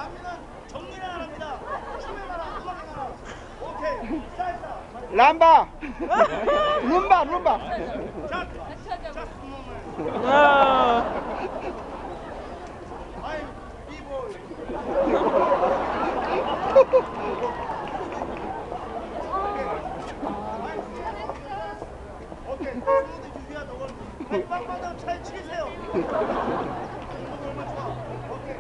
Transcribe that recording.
정리를 안 합니다. 춤에 가라, 음악에 가라. 오케이. 살사. 람바. 룸바, 룸바. 자, 아이, 비보이. 오케이. 모두 준비한 너걸 백방마당 잘 치세요. 얼마 좋아. 오케이.